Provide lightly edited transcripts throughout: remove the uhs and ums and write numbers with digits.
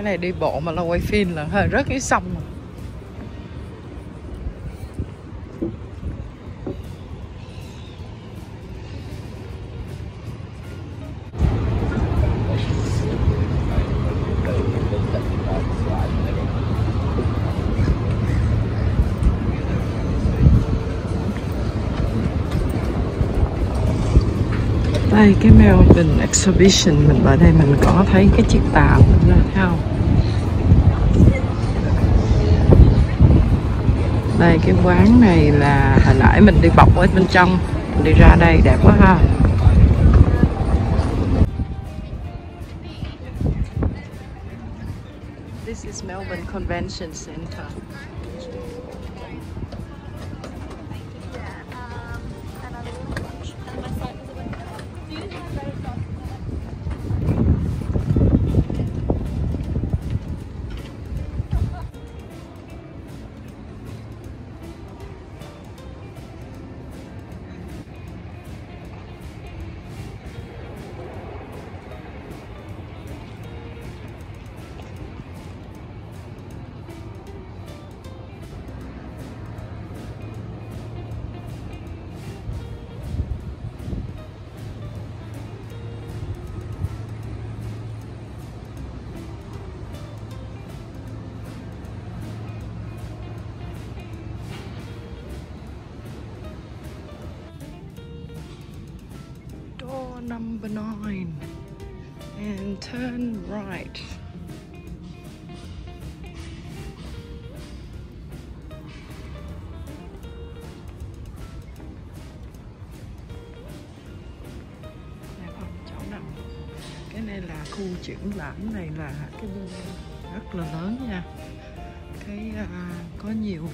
này đi bộ mà là quay phim là hơi rớt cái sông rồi. Đây cái Melbourne Exhibition, mình ở đây mình có thấy cái chiếc tàu nữa, thấy không? Đây cái quán này là hồi nãy mình đi bọc ở bên trong, mình đi ra đây đẹp quá ha. This is Melbourne Convention Center. Number 9 and turn right. Đây không, chỗ nằm. Cái này là khu triển lãm, này là cái building rất là lớn nha. Cái có nhiều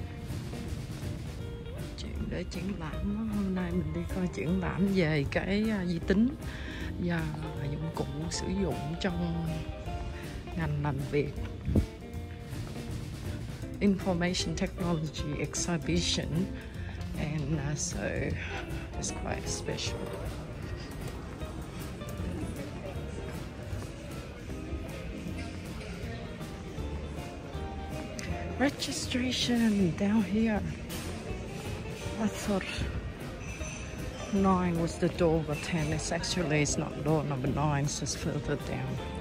để triển lãm. Hôm nay mình đi coi triển lãm về cái vi tính và dụng cụ sử dụng trong ngành làm việc. Information Technology Exhibition, and so it's quite special. Registration down here. I thought 9 was the door, but 10 is actually, it's not door number 9, so it's further down.